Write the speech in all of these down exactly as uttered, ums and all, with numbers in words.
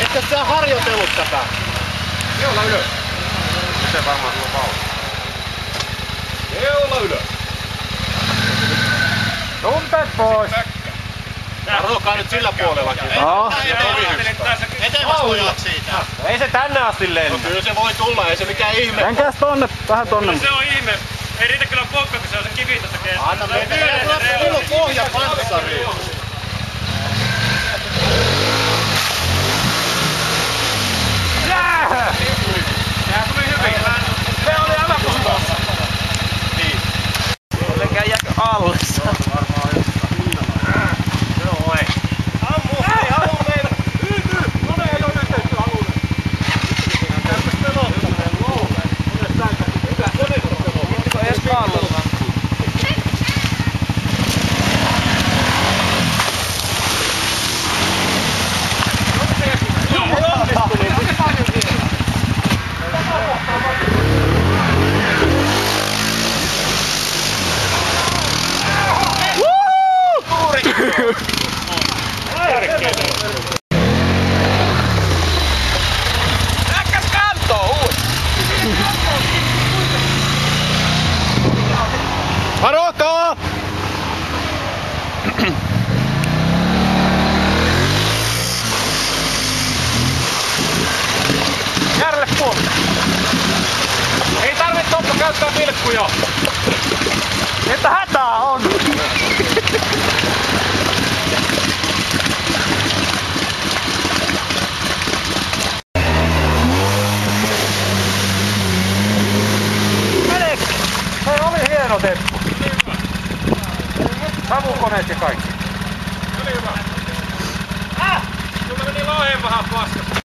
Etkö sä harjoitellut tätä? Keula ylös. Se varmaan sulla on pausa. Keula ylös. Tunteet pois. Varokaa nyt sillä puolellakin. No. Etemäs pojat siitä. Ei se tänne asti lennä. No kyllä se voi tulla, ei se mikään ihme. Menkääs tonne, vähän tonne. Se on ihme. Ei riitä kyllä pokka, kun se on se kivi tuossa keskellä. Anna mennä. Mulla on pohja panssariin. Jää! Sehän tuli hyvin. Se oli alapusi tossa. Niin. Senkään jääkö alle? Joo, ei. Ammu! Ei ammu meillä! Yty! No ne ei oo nyt tehty alulle. Käytäs pelottaminen luulee. Mones säikä. Mitä? Mones on pelottaminen. Mittiko ees kallella? Äkkäs kantoo uus! Varokaa! Järjelle puolelle! Ei tarvitse Toppo käyttää vilkkuja! Että hätää on! Meneekö? Se oli hieno temppu. Savukoneet ja kaikki. Oli hyvä. Äh! Sulla meni loheen vähän paskasta.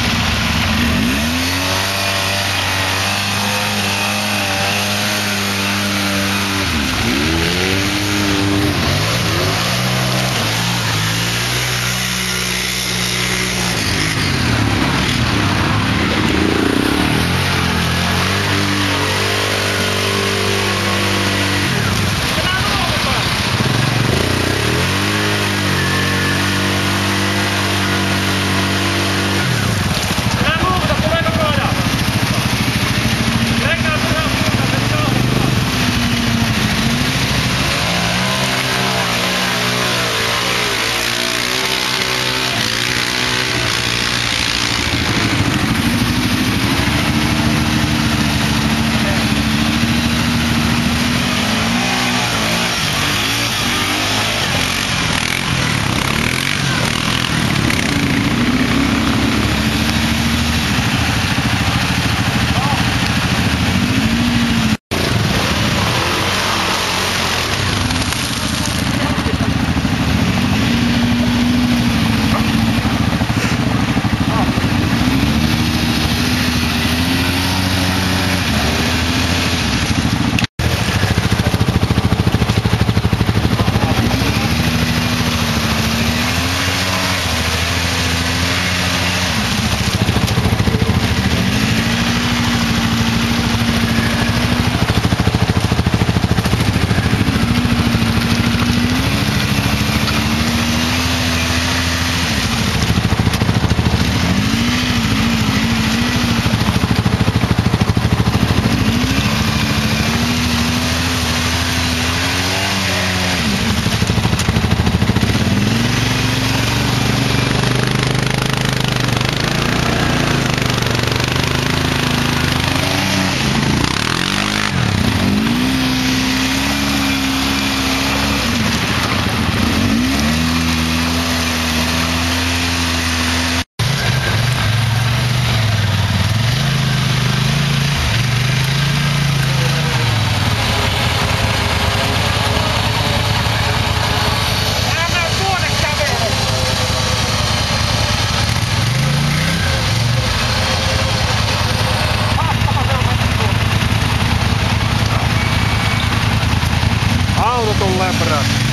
Auto tulee perässä.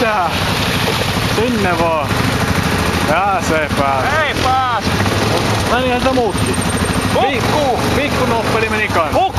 Mitä? Sinne vaan. Pääsee pääsee. Ei pääs! Menihän sitä muutkin. Pikku, pikku noppeli meni kanssa.